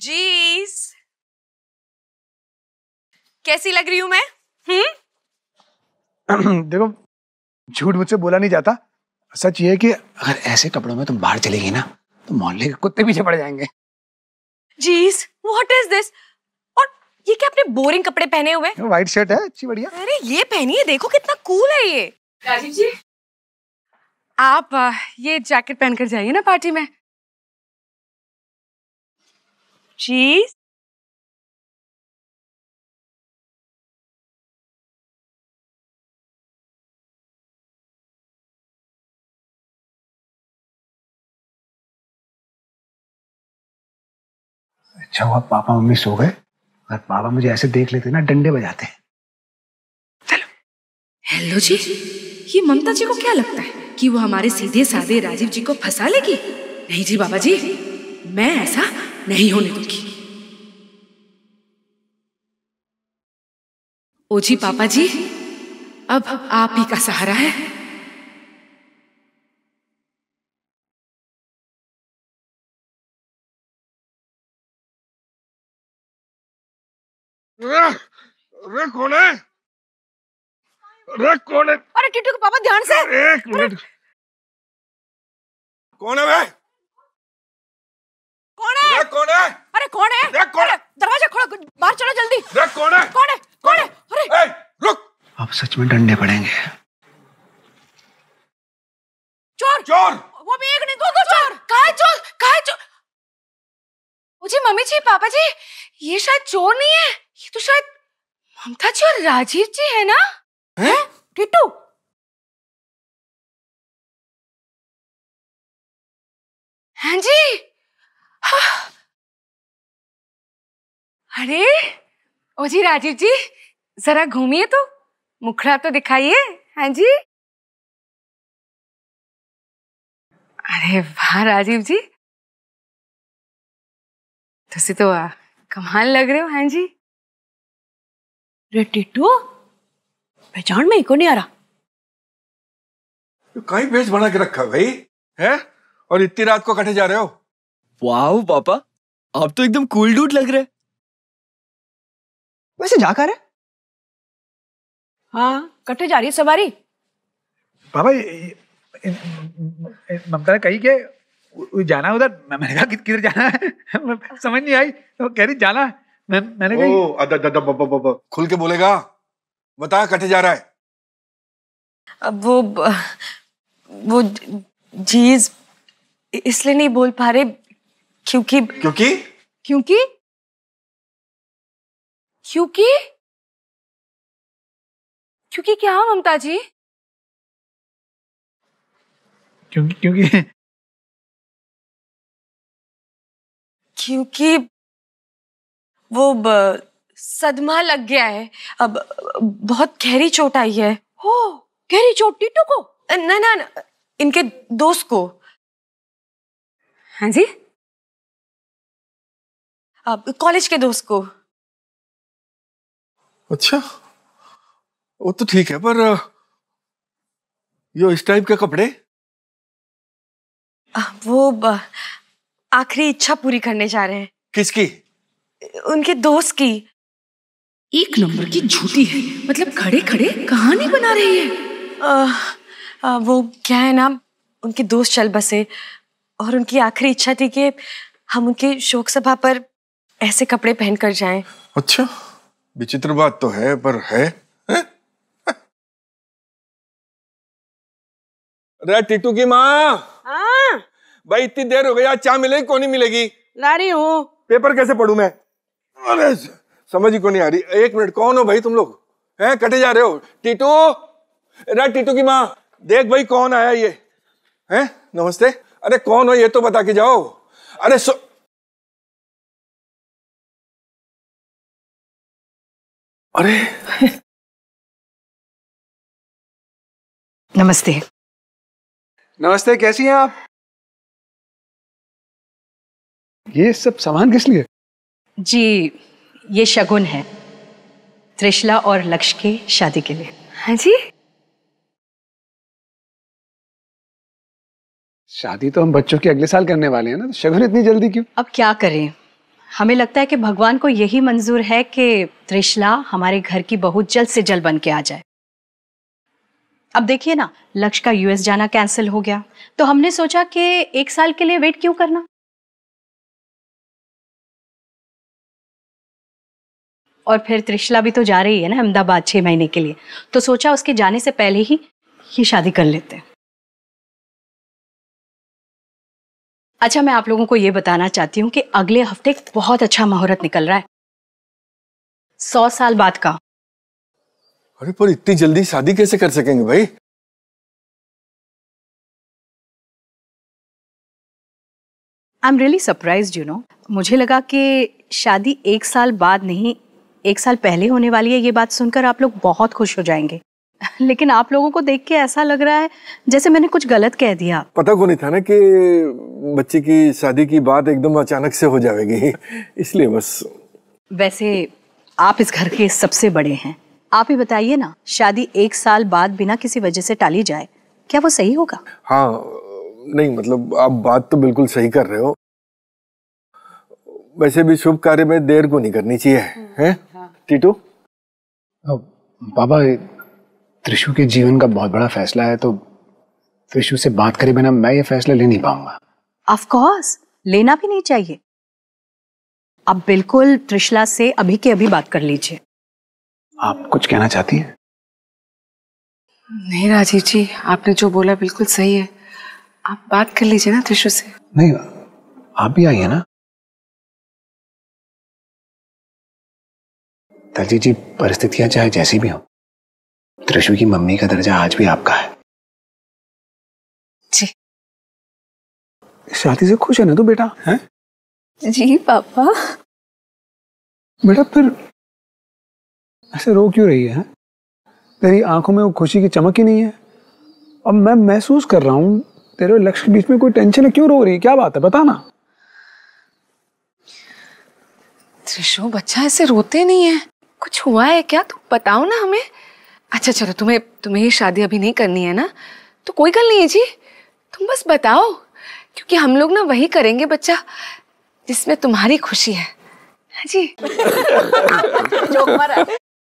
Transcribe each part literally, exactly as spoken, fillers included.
जीस, कैसी लग रही हूं मैं? हम्म देखो, झूठ मुझसे बोला नहीं जाता। सच ये है कि अगर ऐसे कपड़ों में तुम बाहर चलेगी ना तो मोहल्ले के कुत्ते पीछे पड़ जाएंगे। जीस, व्हाट इज दिस? और ये क्या आपने बोरिंग कपड़े पहने हुए? व्हाइट शर्ट है, अच्छी बढ़िया। अरे ये पहनिए, देखो कितना कूल है ये। राजीव जी, आप आ, ये जैकेट पहनकर जाइए ना पार्टी में। जीस, अच्छा हुआ पापा मम्मी सो गए, अगर पापा मुझे ऐसे देख लेते ना डंडे बजाते। चलो। हेलो जी, ये ममता जी को क्या लगता है कि वो हमारे सीधे साधे राजीव जी को फंसा लेगी? नहीं जी बाबा जी, मैं ऐसा नहीं होने दूंगी। ओ जी पापा जी, अब आप ही का सहारा है। अरे कौन है? अरे कौन है? अरे टिट्टू के पापा ध्यान से। एक मिनट, कौन है भाई? कौन है? अरे कौन है? अरे कौन है? अरे कौन है? दरवाजा खोलो, बाहर चलो जल्दी। अरे कौन है? कौन है? कौन है? अरे ए, रुक। अब सच में डंडे पड़ेंगे। चोर! चोर! वो भी एक नहीं, दो दो चोर। कहाँ है चोर? कहाँ है चोर? ओ जी, मम्मी जी, पापा जी, ये शायद चोर नहीं है, ये तो शायद ममता जी और राजीव जी है ना? हैं? टिट्टू, हाँ जी। हाँ। अरे ओ जी राजीव जी, जरा घूमिए तो, मुखड़ा तो दिखाइए। हाँ जी। अरे वाह राजीव जी, तुसी तो आ, कमाल लग रहे हो। हाँ जी। रे टिट्टू, पहचान में ही को नहीं आ रहा। तो कहीं भेज बना के रखा भाई है, और इतनी रात को कटे जा रहे हो? वाह पापा, आप तो एकदम कूल डूड लग रहे। वैसे जा कर है? हाँ, कटे जा रही है सवारी। पापा ममता ने कही कि जाना है उधर। मैंने कहा किधर जाना है? समझ नहीं आई तो कह रही जाना है। मैं, मैंने कही ओ, अद, अद, अद, ब, ब, ब, खुल के बोलेगा, बता कटे जा रहा है। अब वो वो चीज इसलिए नहीं बोल पा रहे क्योंकि क्योंकि क्योंकि क्योंकि क्योंकि क्या ममता जी? क्योंकि क्योंकि क्योंकि वो ब, सदमा लग गया है। अब बहुत गहरी चोट आई है। हो, गहरी चोट टिट्टू को? ना ना ना, इनके दोस्त को। हाँ जी, अब कॉलेज के दोस्त को। अच्छा, वो तो ठीक है, पर यो इस टाइप के कपड़े? वो आखिरी इच्छा पूरी करने जा रहे हैं। किसकी? उनके दोस्त की। एक नंबर की झूठी है, मतलब खड़े खड़े कहानी बना रही है। आ, आ, वो क्या है ना, उनके दोस्त चल बसे और उनकी आखिरी इच्छा थी कि हम उनकी शोक सभा पर ऐसे कपड़े पहनकर जाएं। अच्छा, विचित्र बात तो है, पर है, है? अरे टिट्टू की माँ। हाँ भाई इतनी देर हो गई, आज चाय मिलेगी कौन नहीं मिलेगी? ला रही हूँ। पेपर कैसे पढूं मैं? अरे समझ ही को नहीं आ रही। एक मिनट, कौन हो भाई तुम लोग? हैं, कटे जा रहे हो? टीटू, अरे टीटू की माँ, देख भाई कौन आया ये। हैं, नमस्ते। अरे कौन हो ये तो बता के जाओ। अरे सो... अरे नमस्ते। नमस्ते, कैसी हैं आप? ये सब सामान किस लिए? जी, ये शगुन है त्रिशला और लक्ष्य की शादी के लिए। हाँ जी, शादी तो हम बच्चों की अगले साल करने वाले हैं ना, तो शगुन इतनी जल्दी क्यों? अब क्या करें, हमें लगता है कि भगवान को यही मंजूर है कि त्रिशला हमारे घर की बहू जल्द से जल्द बन के आ जाए। अब देखिए ना, लक्ष्य का यूएस जाना कैंसिल हो गया, तो हमने सोचा कि एक साल के लिए वेट क्यों करना। और फिर त्रिशला भी तो जा रही है ना अहमदाबाद छह महीने के लिए, तो सोचा उसके जाने से पहले ही ये शादी कर लेते हैं। अच्छा, मैं आप लोगों को ये बताना चाहती हूँ कि अगले हफ्ते एक बहुत अच्छा मुहूर्त निकल रहा है, सौ साल बाद का। अरे पर इतनी जल्दी शादी कैसे कर सकेंगे भाई? I am really surprised you know. मुझे लगा कि शादी एक साल बाद नहीं, एक साल पहले होने वाली है। ये बात सुनकर आप लोग बहुत खुश हो जाएंगे, लेकिन आप लोगों को देख के ऐसा लग रहा है जैसे मैंने कुछ गलत कह दिया। पता को नहीं था ना कि बच्चे की शादी की बात एकदम अचानक से हो जाएगी, इसलिए बस। वैसे आप इस घर के सबसे बड़े हैं, आप ही बताइए ना, शादी एक साल बाद बिना किसी वजह से टाली जाए, क्या वो सही होगा? हाँ, नहीं मतलब आप बात तो बिल्कुल सही कर रहे हो। वैसे भी शुभ कार्य में देर को नहीं करनी चाहिए, हैं? टीटू? पापा, त्रिशु के जीवन का बहुत बड़ा फैसला है, तो त्रिशु से बात करे बिना मैं ये फैसला ले नहीं पाऊंगा। ऑफ कोर्स, लेना भी नहीं चाहिए। अब बिल्कुल त्रिशला से अभी के अभी बात कर लीजिए। आप कुछ कहना चाहती हैं? नहीं राजीव जी, आपने जो बोला बिल्कुल सही है। आप बात कर लीजिए ना त्रिशु से। नहीं, आप भी आइए ना। दलजीत जी, परिस्थितियां चाहे जैसी भी हो, त्रिशु की मम्मी का दर्जा आज भी आपका है। जी। शादी से खुश है ना तू बेटा? हैं? जी पापा। बेटा फिर ऐसे रो क्यों रही है? तेरी आंखों में वो खुशी की चमक ही नहीं है। अब मैं महसूस कर रहा हूँ तेरे और लक्ष्य के बीच में कोई टेंशन है, क्यों रो रही है? क्या बात है, बता ना। त्रिशु, बच्चा ऐसे रोते नहीं है, कुछ हुआ है क्या? तुम बताओ ना हमें। अच्छा चलो, तुम्हें तुम्हें ये शादी अभी नहीं करनी है ना, तो कोई गल नहीं है जी, तुम बस बताओ, क्योंकि हम लोग ना वही करेंगे बच्चा जिसमें तुम्हारी खुशी है। हाँ जी। जोक मारा।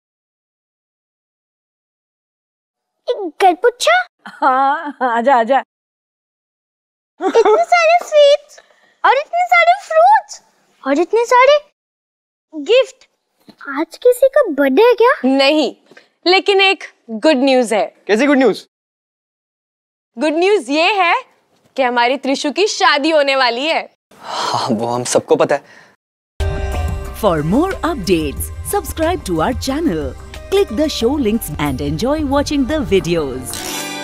गलपुच्छा? हाँ, आजा आजा। इतने सारे स्वीट्स और इतने सारे फ्रूट्स और इतने सारे गिफ्ट। आज किसी का बर्थडे है क्या? नहीं, लेकिन एक गुड न्यूज है। कैसी गुड न्यूज? गुड न्यूज ये है कि हमारी त्रिशु की शादी होने वाली है। हाँ, वो हम सबको पता है। For more updates, subscribe to our channel, click the show links and enjoy watching the videos.